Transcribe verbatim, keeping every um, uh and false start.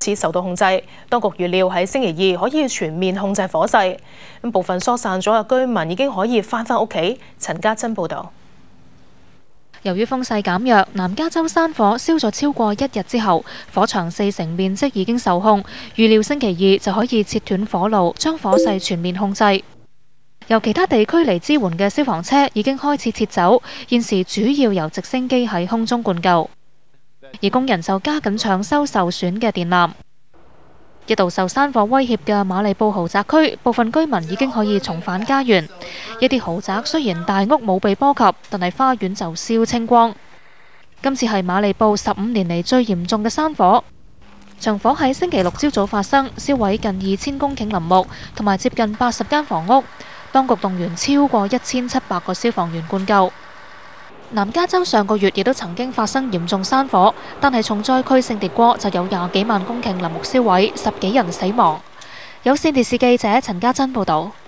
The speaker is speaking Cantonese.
始受到控制。當局預料喺星期二可以全面控制火勢。咁部分疏散咗嘅居民已經可以返返屋企。陳家珍報導。 由於風勢減弱，南加州山火燒咗超過一日之後，火場四成面積已經受控，預料星期二就可以切斷火路，將火勢全面控制。由其他地區嚟支援嘅消防車已經開始撤走，現時主要由直升機喺空中灌救，而工人就加緊搶修受損嘅電纜。一度受山火威脅嘅馬利布豪宅區，部分居民已經可以重返家園。一啲豪宅雖然大屋冇被波及，但係花園就燒清光。今次係馬利布十五年嚟最嚴重嘅山火。場火喺星期六朝早發生，燒毀近二千公頃林木，同埋接近八十間房屋。當局動員超過一千七百個消防員灌救。南加州上個月亦都曾經發生嚴重山火，但係重災區聖迭戈就有廿幾萬公頃林木燒毀，十幾人死亡。有線電視記者陳家珍報導。